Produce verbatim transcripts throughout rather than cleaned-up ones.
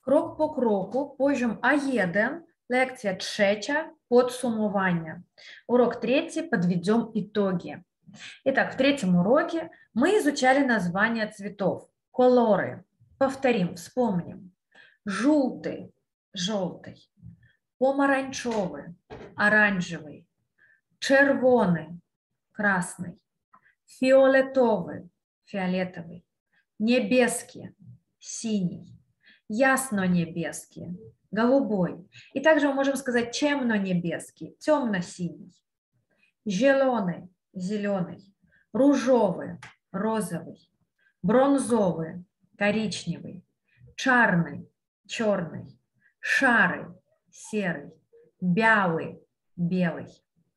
Krok po kroku, poziom A jeden, lekcja trzecia, podsumowanie. Урок третий, подведем итоги. Итак, в третьем уроке мы изучали названия цветов, колоры. Повторим, вспомним. Желтый, желтый, помаранчевый, оранжевый, червоный, красный, фиолетовый, фиолетовый, небеский, синий, ясно-небеский, голубой. И также мы можем сказать темно-небеский, темно-синий, зеленый, зеленый, ружовый, розовый, бронзовый, коричневый, чарный, черный, шарый, серый, белый, белый.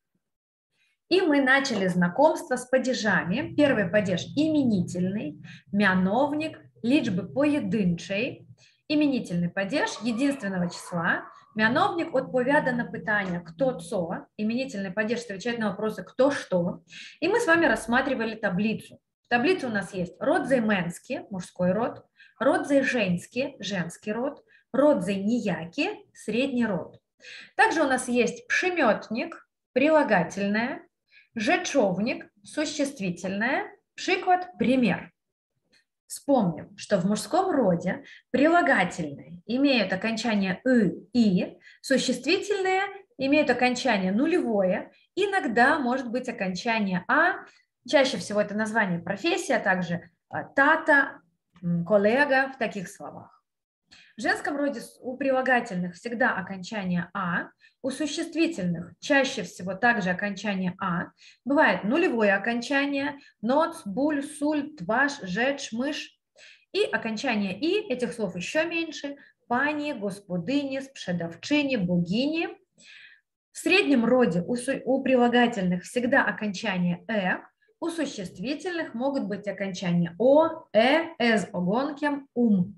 И мы начали знакомство с падежами. Первый падеж именительный, мяновник, лічби поєдинчий. Именительный падеж единственного числа. Мяновник отповяда на питание «кто цо?». Именительный падеж отвечает на вопросы «кто что?». И мы с вами рассматривали таблицу. В таблице у нас есть род займенский, мужской род, род зайженский, женский род, род зайніякі, средний род. Также у нас есть przymiotnik, прилагательное, rzeczownik, существительное, приклад, пример. Вспомним, что в мужском роде прилагательные имеют окончание «ы», «и», существительные имеют окончание нулевое, иногда может быть окончание «а», чаще всего это название профессии, а также «тата», «коллега» в таких словах. В женском роде у прилагательных всегда окончание «а», у существительных чаще всего также окончание «а». Бывает нулевое окончание «ноц», «буль», «суль», «тваш», «жеч», «мыш». И окончание «и» этих слов еще меньше – «пани», «господыни», «спшедовчини», «богини». В среднем роде у, у прилагательных всегда окончание «э», у существительных могут быть окончания «о», «э», «эз», «огонкем», «ум».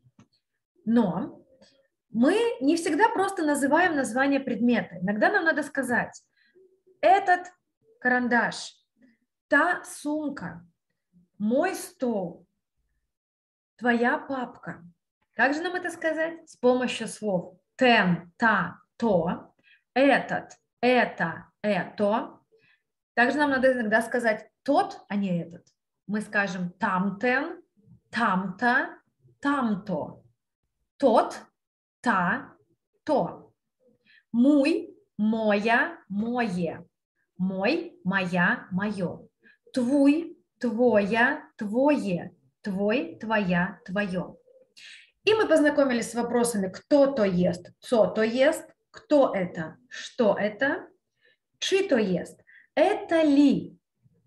Но мы не всегда просто называем название предмета. Иногда нам надо сказать «этот карандаш», «та сумка», «мой стол», «твоя папка». Как же нам это сказать? С помощью слов «тен», «та», «то», «этот», «это», «это». Также нам надо иногда сказать «тот», а не «этот». Мы скажем «тамтен», «тамта», «тамто». Тот, та, то. Мой, моя, мое. Мой, моя, мое. Твой, твоя, твое. Твой, твоя, твое. И мы познакомились с вопросами «кто то ест?», «цо то ест?», «кто это?», «что это?», «чи то ест?», «это ли?».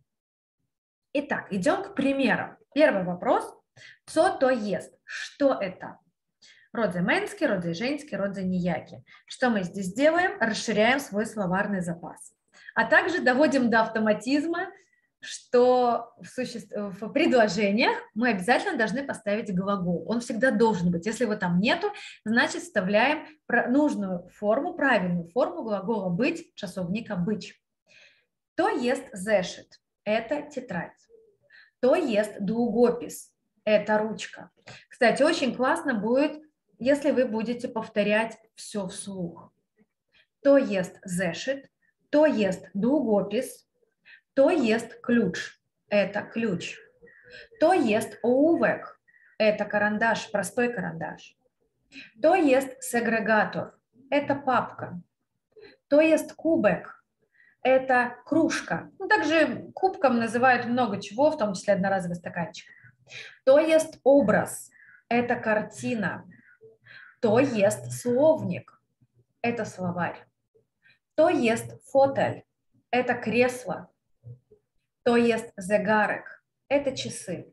Итак, идем к примерам. Первый вопрос «цо то ест?», «что это?». Род займенский, род зайженский, род зайніякі. Что мы здесь делаем? Расширяем свой словарный запас. А также доводим до автоматизма, что в, суще... в предложениях мы обязательно должны поставить глагол. Он всегда должен быть. Если его там нету, значит вставляем нужную форму, правильную форму глагола быть, часовника быть. То ест зешит. Это тетрадь. То ест дугопис. Это ручка. Кстати, очень классно будет, если вы будете повторять все вслух. То ест зешит, то ест дугопис, то ест ключ. Это ключ. То ест оувек. Это карандаш, простой карандаш. То ест сегрегатор. Это папка. То ест кубек. Это кружка. Ну, также кубком называют много чего, в том числе одноразовый стаканчик. То ест образ. Это картина. То ест словник. Это словарь. То ест фотель. Это кресло. То ест зегарек. Это часы.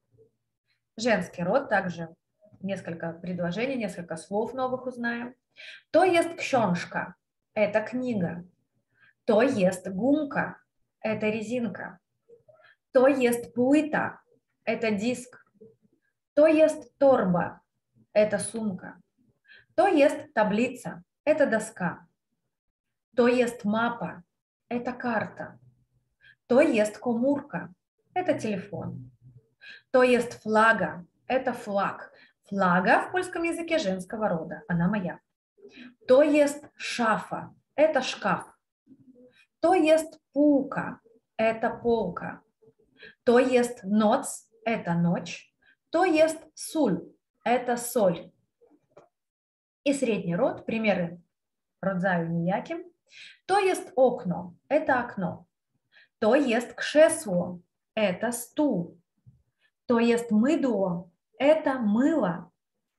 Женский род также несколько предложений, несколько слов новых узнаем. То ест кшоншка. Это книга. То ест гумка. Это резинка. То ест плита. Это диск. То ест торба. Это сумка. То ест таблица. Это доска. То ест мапа. Это карта. То ест комурка. Это телефон. То ест флага. Это флаг. Флага в польском языке женского рода, она моя. То есть шафа, это шкаф. То есть пулка, это полка. То есть ноц, это ночь. То есть суль, это соль. И средний род, примеры родзаю ніяким. То есть окно, это окно. То есть кшесло, это стул. То есть мыдло, это мыло.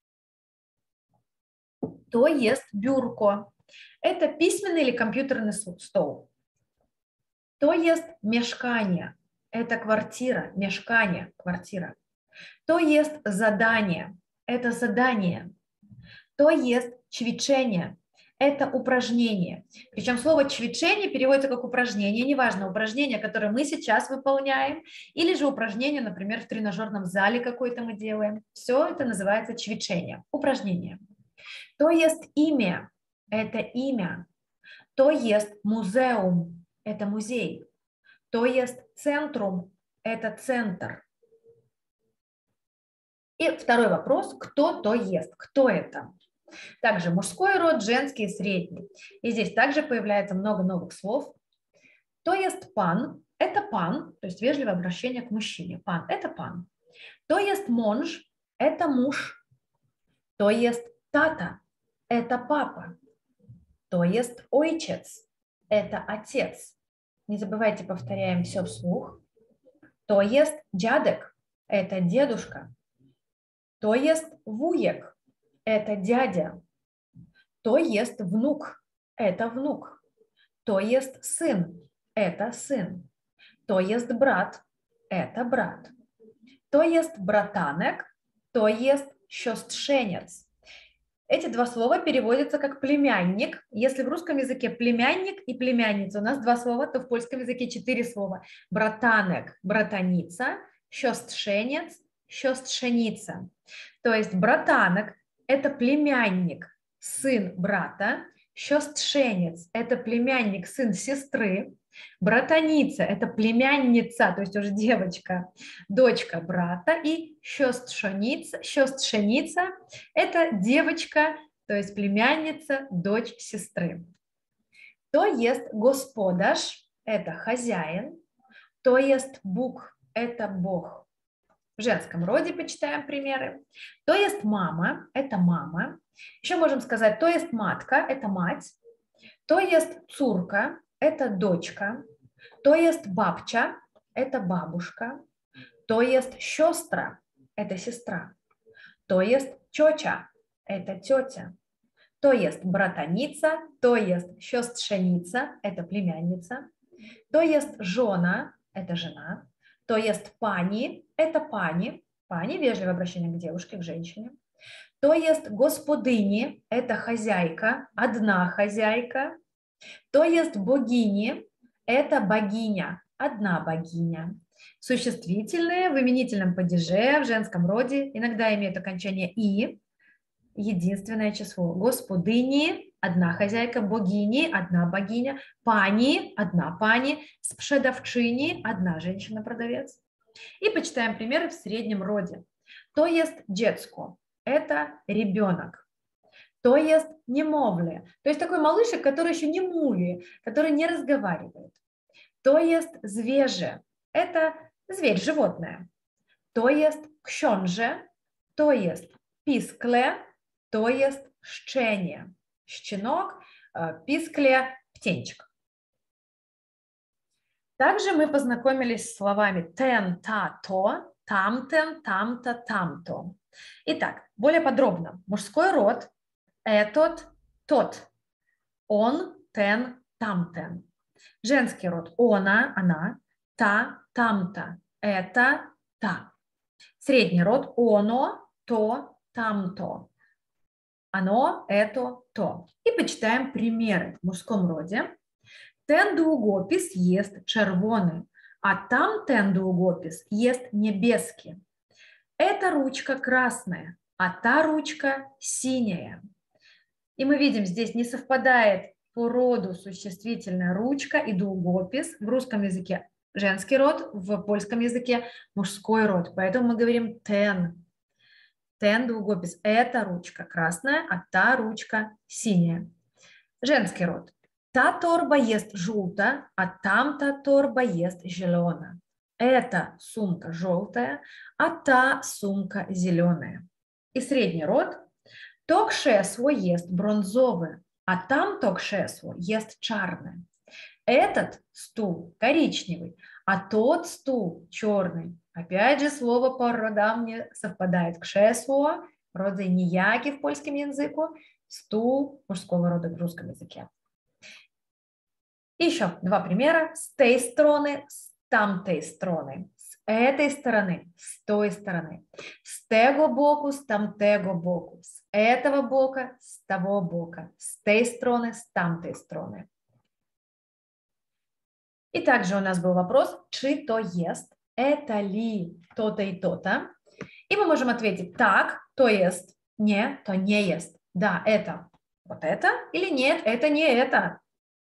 То есть бюрко, это письменный или компьютерный стол. То есть мешкание, это квартира, мешкание, квартира. То есть задание, это задание. То есть чвичение, это упражнение. Причем слово чвичение переводится как упражнение, неважно, упражнение, которое мы сейчас выполняем, или же упражнение, например, в тренажерном зале какой-то мы делаем. Все это называется чвичение, упражнение. То есть имя, это имя. То есть музеум, это музей. То есть центрум, это центр. И второй вопрос, кто то есть, кто это? Также мужской род, женский и средний. И здесь также появляется много новых слов. То есть пан, это пан, то есть вежливое обращение к мужчине. Пан, это пан. То есть монж, это муж. То есть тата, это папа. То есть ойчец, это отец. Не забывайте, повторяем все вслух. То есть дядек, это дедушка. То есть вуек, это дядя. То есть внук, это внук. То есть сын, это сын. То есть брат, это брат. То есть братанек, то есть сестренец. Эти два слова переводятся как племянник. Если в русском языке племянник и племянница, у нас два слова, то в польском языке четыре слова. Братанек, братаница, сестренец, сестреница. То есть братанек – это племянник, сын брата, сестренец – это племянник, сын сестры, братаница – это племянница, то есть уже девочка, дочка брата, и сестреница, сестреница – это девочка, то есть племянница, дочь сестры. То есть господаш – это хозяин, то есть бук – это бог. В женском роде почитаем примеры. То есть мама – это мама. Еще можем сказать, то есть матка – это мать. То есть цурка – это дочка. То есть бабча – это бабушка. То есть сестра – это сестра. То есть тетя – это тетя. То есть братаница, то есть сестреница – это племянница. То есть жена – это жена. То есть пани – это пани. Пани – вежливое обращение к девушке, к женщине. То есть господыни – это хозяйка, одна хозяйка. То есть богини – это богиня, одна богиня. Существительные в именительном падеже, в женском роде иногда имеют окончание «и», единственное число. Господыни – одна хозяйка, богини – одна богиня, пани – одна пани, спшедавчини – одна женщина-продавец. И почитаем примеры в среднем роде. То есть детско – это ребенок. То есть немовле, то есть такой малышек, который еще не муви, который не разговаривает. То есть звеже – это зверь, животное. То есть кшонже, то есть пискле, то есть щене, щенок, пискле, птенчик. Также мы познакомились с словами тен, та, то, тамтен, тамта, тамто. Итак, более подробно. Мужской род – этот, тот. Он, тен, тамтен. Женский род – она, она, та, тамта. Это, та. Средний род – оно, то, тамто. Оно, это, то. И почитаем примеры в мужском роде. Ten długopis jest czerwony, а tamten długopis jest niebieski. Эта ручка красная, а та ручка синяя. И мы видим, здесь не совпадает по роду существительная ручка и długopis. В русском языке женский род, в польском языке мужской род. Поэтому мы говорим ten. ten двуглобис – это ручка красная, а та ручка синяя. Женский род. Та торба есть желтая, а там-то торба есть зеленая. Эта сумка желтая, а та сумка зеленая. И средний род. То кшесло есть бронзовое, а там то кшесло есть чарное. Этот стул коричневый, а тот стул черный. Опять же, слово по родам не совпадает. Кшесло, роды ніякі в польском языке, стул мужского рода в русском языке. И еще два примера. С той стороны, с тамтой стороны. С этой стороны, с той стороны. С tego боку, с тамтего боку. С этого бока, с того бока. С той стороны, с тамтой стороны. И также у нас был вопрос, чи то есть, это ли то-то и то-то. И мы можем ответить так, то есть, не, то не есть. Да, это вот это, или нет, это не это.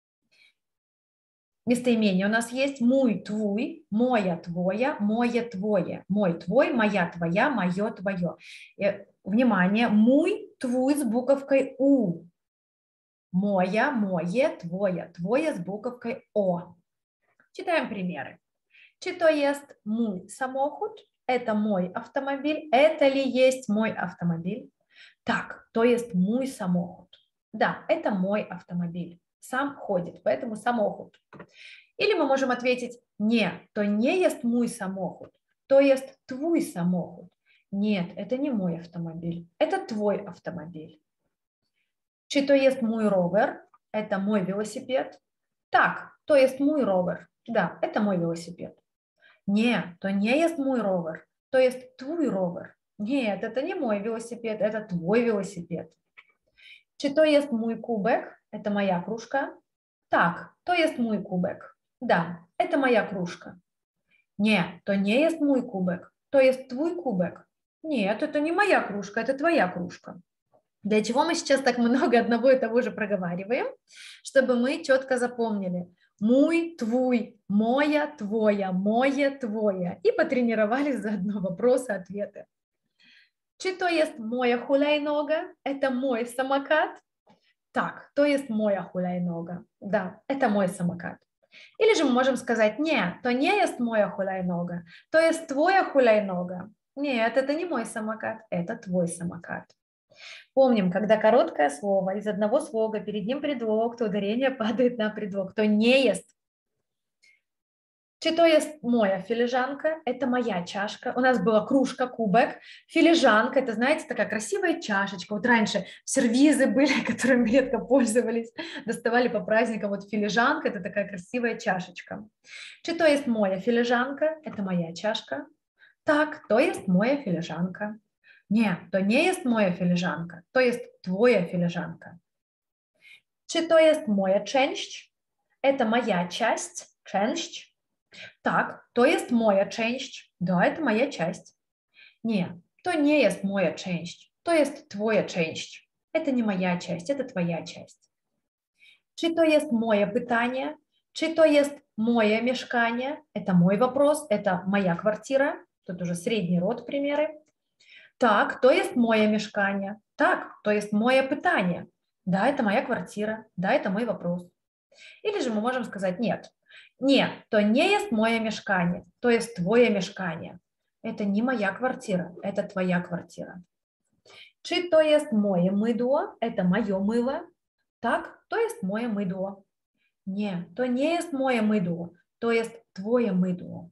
Местоимение у нас есть мой, твой, моя, твоя, мое, твое. Мой, твой, моя, твоя, мое, твое. И, внимание, мой, твой с буковкой У. Моя, мое, твое, твое с буковкой О. Читаем примеры. Чи то есть мой самоход, это мой автомобиль, это ли есть мой автомобиль? Так, то есть мой самоход. Да, это мой автомобиль. Сам ходит, поэтому самоход. Или мы можем ответить, не, то не есть мой самоход, то есть твой самоход. Нет, это не мой автомобиль, это твой автомобиль. Чи то есть мой ровер, это мой велосипед. Так, то есть мой ровер. Да, это мой велосипед. Не, то не есть мой ровер, то есть твой ровер. Нет, это не мой велосипед, это твой велосипед. Чи то есть мой кубек, это моя кружка. Так, то есть мой кубек. Да, это моя кружка. Не, то не есть мой кубек, то есть твой кубек. Нет, это не моя кружка, это твоя кружка. Для чего мы сейчас так много одного и того же проговариваем? Чтобы мы четко запомнили. Мой, твой, моя, твоя, мое, твое. И потренировались заодно вопросы-ответы. Чи то есть моя хуляйнога, это мой самокат. Так, то есть моя хуляйнога. Да, это мой самокат. Или же мы можем сказать, нет, то не есть моя хуляйнога, то есть твоя хуляйнога. Нет, это не мой самокат, это твой самокат. Помним, когда короткое слово из одного слога, перед ним предлог, то ударение падает на предлог, то не есть. Чи то есть моя филижанка, это моя чашка. У нас была кружка, кубок. Филижанка, это, знаете, такая красивая чашечка. Вот раньше сервизы были, которыми редко пользовались, доставали по праздникам. Вот филижанка, это такая красивая чашечка. Чи то есть моя филижанка, это моя чашка. Так, то есть моя филижанка. Не, то не есть моя филижанка, то есть твоя филижанка. Чи то есть моя część, это моя часть, część. Так, то есть моя część, да, это моя часть. Не, то не есть моя część, то есть твоя część. Это не моя часть, это твоя часть. Чи то есть моє питання, чи то есть моє мешкание, это мой вопрос, это моя квартира. Тут уже средний род примеры. Так, то есть моє мешкание. Так, то есть моє питание. Да, это моя квартира. Да, это мой вопрос. Или же мы можем сказать нет. Нет, то не есть моє мешкание, то есть твое мешкание. Это не моя квартира, это твоя квартира. Чи то есть моє мыдло, это мое мыло. Так, то есть моє мыдло. Не, то не есть моє мыдло, то есть твое мыдло.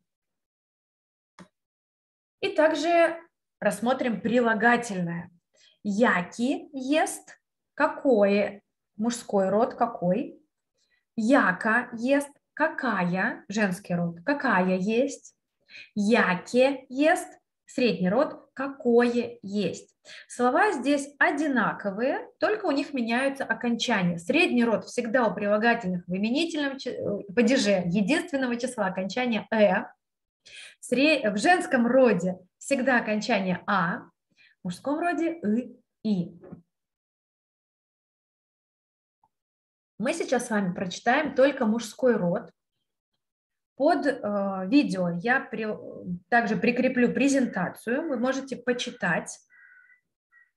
И также рассмотрим прилагательное. Яки ест, какое, мужской род, какой. Яка ест, какая, женский род, какая есть. Яке ест, средний род, какое есть. Слова здесь одинаковые, только у них меняются окончания. Средний род всегда у прилагательных в именительном падеже единственного числа окончания «э». В женском роде всегда окончание «а», в мужском роде «ы», «и». Мы сейчас с вами прочитаем только мужской род. Под э, видео я при, также прикреплю презентацию, вы можете почитать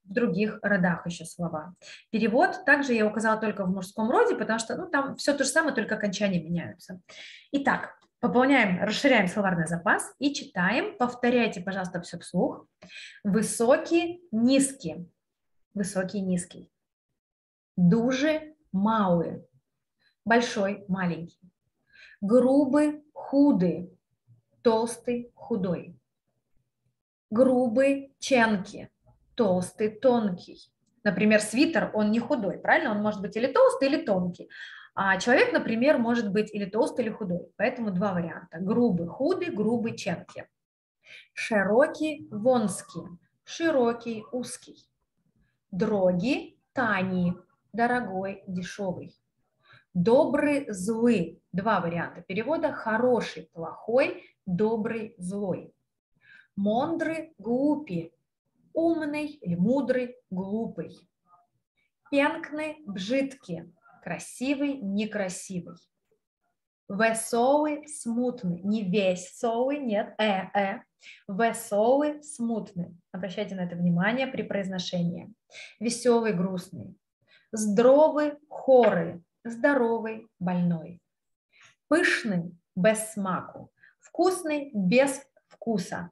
в других родах еще слова. Перевод также я указала только в мужском роде, потому что ну, там все то же самое, только окончания меняются. Итак, пополняем, расширяем словарный запас и читаем. Повторяйте, пожалуйста, все вслух. Высокий, низкий. Высокий, низкий. Дуже, малый. Большой, маленький. Грубый, худый. Толстый, худой. Грубый, ченкий. Толстый, тонкий. Например, свитер, он не худой, правильно? Он может быть или толстый, или тонкий. А человек, например, может быть или толстый, или худой. Поэтому два варианта. Грубый, худый, грубый, ченкий. Широкий, вонский. Широкий, узкий. Дорогий, таний. Дорогой, дешевый. Добрый, злый. Два варианта перевода. Хороший, плохой, добрый, злой. Мондрый, глупый. Умный или мудрый, глупый. Пенкный, бжидкий. Красивый, некрасивый. Веселый, смутный. Не веселый, нет, э, э. Веселый, смутный. Обращайте на это внимание при произношении. Веселый, грустный. Здоровый, хорый. Здоровый, больной. Пышный, без смаку. Вкусный, без вкуса.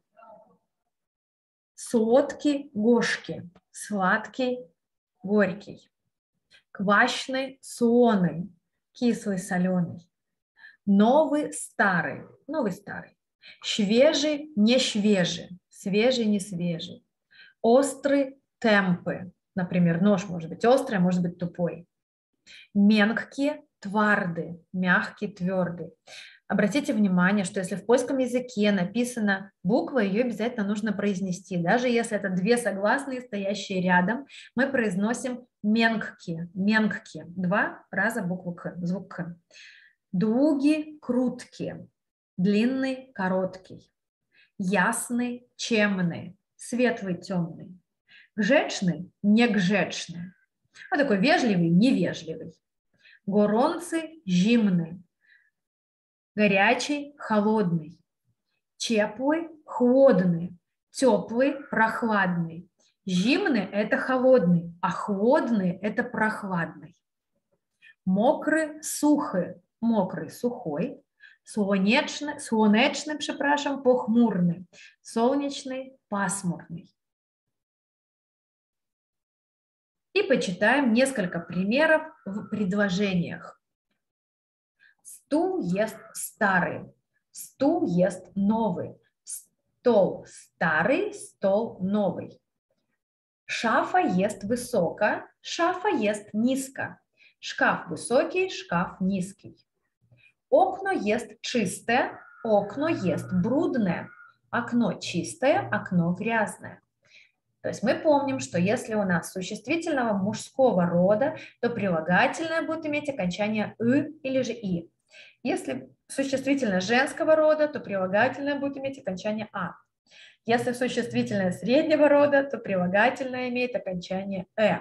Сладкий, гошкий. Сладкий, горький. Квашный, солоный. Кислый, соленый. Новый, старый. Новый, старый. Свежий, не свежий. Свежий, не свежий. Острый, темпы. Например, нож может быть острый, а может быть тупой. Менкий, твардый. Мягкий, твердый. Обратите внимание, что если в польском языке написана буква, ее обязательно нужно произнести. Даже если это две согласные, стоящие рядом, мы произносим менкки, менкки. Два раза букву К, звук К. Дуги, круткий. Длинный, короткий. Ясный, темный. Светлый, темный. Гжечный, негжечный. Вот такой вежливый, невежливый. Горонцый, зимный. Горячий, холодный. Теплый, холодный. Теплый, прохладный. Зимний – это холодный, а холодный – это прохладный. Мокрый, сухий. Мокрый, сухой. Солнечный, солнечный, прzepraszam, похмурный. Солнечный, пасмурный. И почитаем несколько примеров в предложениях. Стул ест старый, стул ест новый, стол старый, стол новый. Шафа ест высоко, шафа ест низко. Шкаф высокий, шкаф низкий. Окно ест чистое, окно ест брудное. Окно чистое, окно грязное. То есть мы помним, что если у нас существительного мужского рода, то прилагательное будет иметь окончание «ы» или же «и». Если существительное женского рода, то прилагательное будет иметь окончание «а». Если существительное среднего рода, то прилагательное имеет окончание «э».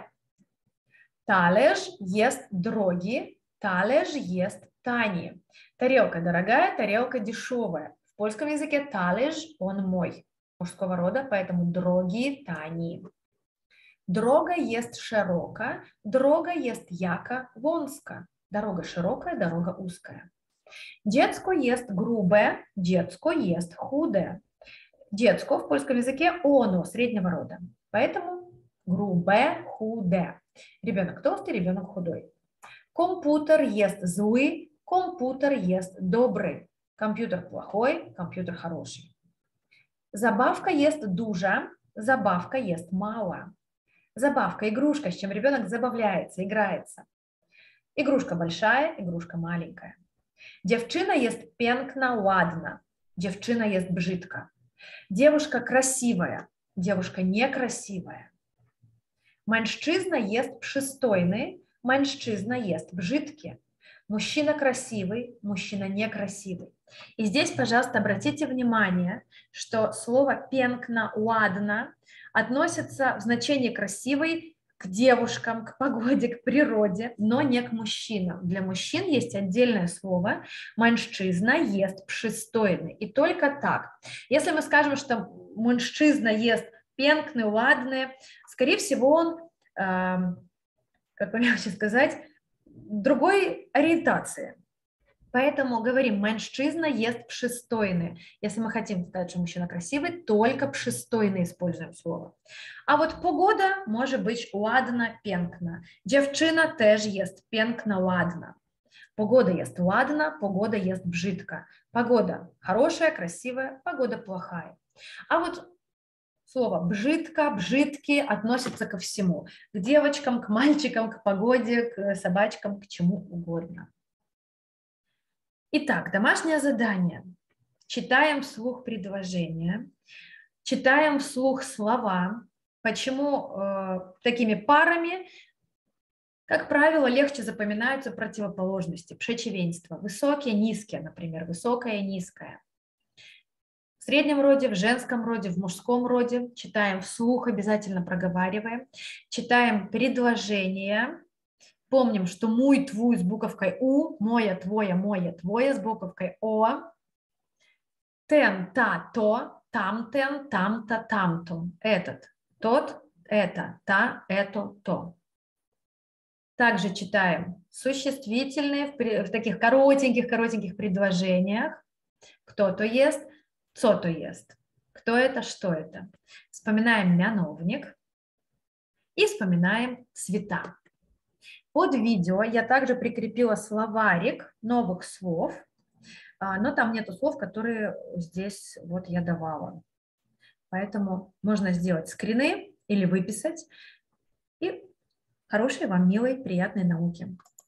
Талеж ест дроги, талеж ест тани. Тарелка дорогая, тарелка дешевая. В польском языке талеж он мой, мужского рода, поэтому дроги, тани. Дорога ест широко, дорога ест яко, вонска. Дорога широкая, дорога узкая. Детско ест грубое, детско ест худое. Детско в польском языке оно, среднего рода. Поэтому грубое, худое. Ребенок толстый, ребенок худой. Компьютер ест злый, компьютер ест добрый. Компьютер плохой, компьютер хороший. Забавка ест дуже, забавка ест мало. Забавка – игрушка, с чем ребенок забавляется, играется. Игрушка большая, игрушка маленькая. Девчина ест пенкна ладно. Девчина ест бжидко. Девушка красивая, девушка некрасивая. Мężczyzna ест przystojny, mężczyzna ест бжидки. Мужчина красивый, мужчина некрасивый. И здесь, пожалуйста, обратите внимание, что слово пенкна ладно относится в значении красивый к девушкам, к погоде, к природе, но не к мужчинам. Для мужчин есть отдельное слово «мężczyzna ест przystojny». И только так. Если мы скажем, что мужчина ест пенкный, ладный. Скорее всего, он, э, как легче сказать, другой ориентации. Поэтому говорим, мужчина есть пристойный. Если мы хотим сказать, что мужчина красивый, только пристойный используем слово. А вот погода может быть ладна, пенкна. Девчина też jest piękna, ладна. Погода есть ладна, погода есть бжитка. Погода хорошая, красивая, погода плохая. А вот слово бжитка, бжитки относится ко всему. К девочкам, к мальчикам, к погоде, к собачкам, к чему угодно. Итак, домашнее задание. Читаем вслух предложения, читаем вслух слова. Почему э, такими парами, как правило, легче запоминаются противоположности, przeciwieństwa. Высокие, низкие, например, высокое, низкое. В среднем роде, в женском роде, в мужском роде. Читаем вслух, обязательно проговариваем. Читаем предложения. Помним, что мой, твой с буковкой У, моя, твоя, моя, твоя с буковкой О. Тен, та, то, там, тен, там-то, там-то. Этот, тот, это, та, это, то. Также читаем существительные в, в таких коротеньких-коротеньких предложениях. Кто-то ест, co-то ест. Кто это, что это. Вспоминаем мяновник и вспоминаем цвета. Под видео я также прикрепила словарик новых слов, но там нету слов, которые здесь вот я давала. Поэтому можно сделать скрины или выписать. И хорошей вам, милой, приятной науки.